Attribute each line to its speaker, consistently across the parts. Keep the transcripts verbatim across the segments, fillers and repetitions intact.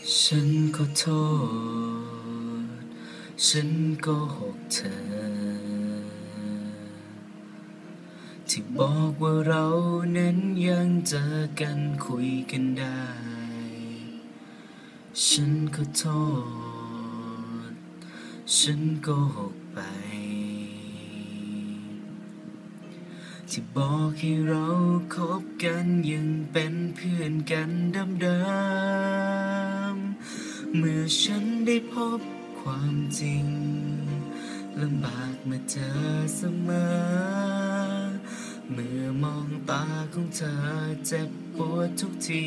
Speaker 1: ฉันขอโทษฉันโกหกเธอที่บอกว่าเรานั้นยังเจอกันคุยกันได้ฉันขอโทษฉันโกหกไปที่บอกให้เราคบกันยังเป็นเพื่อนกันเดิมๆเมื่อฉันได้พบความจริงลำบากมาเจอเสมอเมื่อมองตาของเธอเจ็บปวดทุกที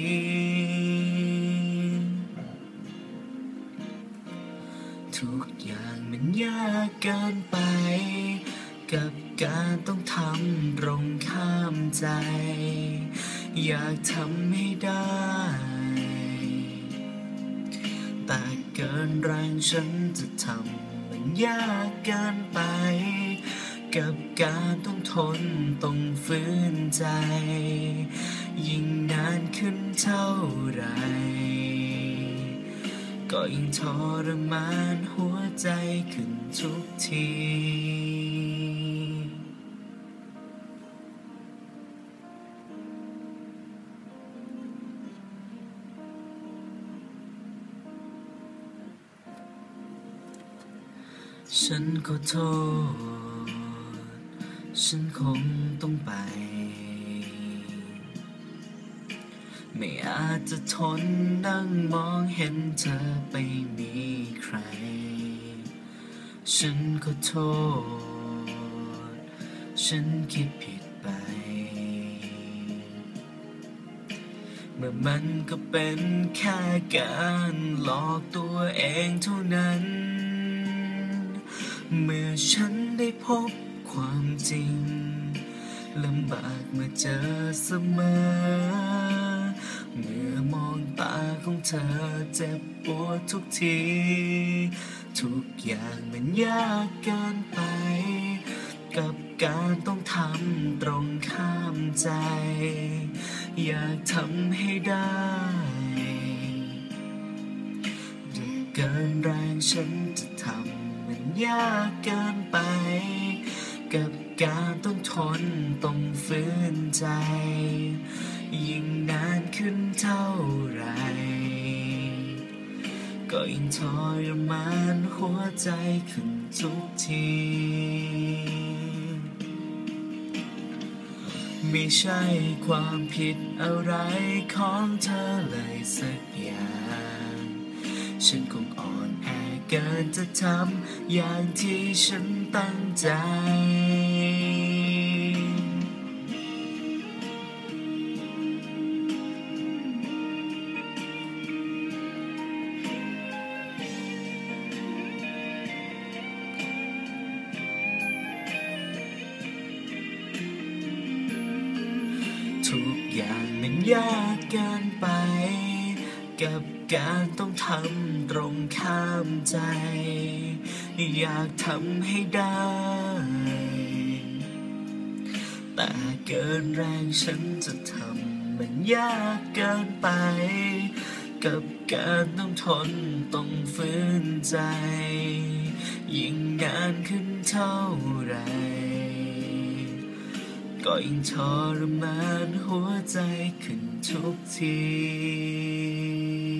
Speaker 1: ทุกอย่างมันยากเกินไปกับการต้องทำตรงข้ามใจอยากทำให้ได้แต่เกินแรงฉันจะทำมันยากเกินไปกับการต้องทนต้องฝืนใจยิ่งนานขึ้นเท่าไรก็ยิ่งทรมานหัวใจขึ้นทุกทีฉันขอโทษฉันคงต้องไปไม่อาจจะทนนั่งมองเห็นเธอไปมีใครฉันขอโทษฉันคิดผิดไปเมื่อมันก็เป็นแค่การหลอกตัวเองเท่านั้นเมื่อฉันได้พบความจริงลำบากเมื่อเจอเสมอเมื่อมองตาของเธอเจ็บปวดทุกทีทุกอย่างมันยากเกินไปกับการต้องทำตรงข้ามใจอยากทำให้ได้จะเกินแรงฉันจะทำมันยากเกินไปกับการต้องทนต้องฝืนใจยิ่งนานขึ้นเท่าไรก็ยิ่งทรมานหัวใจขึ้นทุกทีไม่ใช่ความผิดอะไรของเธอเลยสักอย่างฉันคงอ่อนแอเกินจะทำอย่างที่ฉันตั้งใจทุกอย่างมันยากเกินไปกับการต้องทำตรงข้ามใจอยากทำให้ได้แต่เกินแรงฉันจะทำมันยากเกินไปกับการต้องทนต้องฝืนใจยิ่งนานขึ้นเท่าไรก็ยิ่งทรมานหัวใจขึ้นทุกที